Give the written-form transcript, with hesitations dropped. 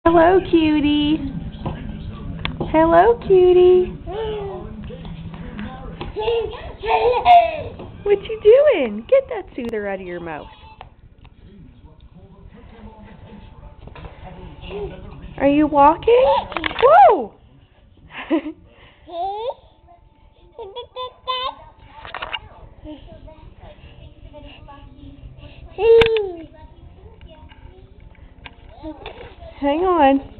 Hello, cutie. Hello, cutie. What you doing? Get that soother out of your mouth. Are you walking? Whoa! Hang on.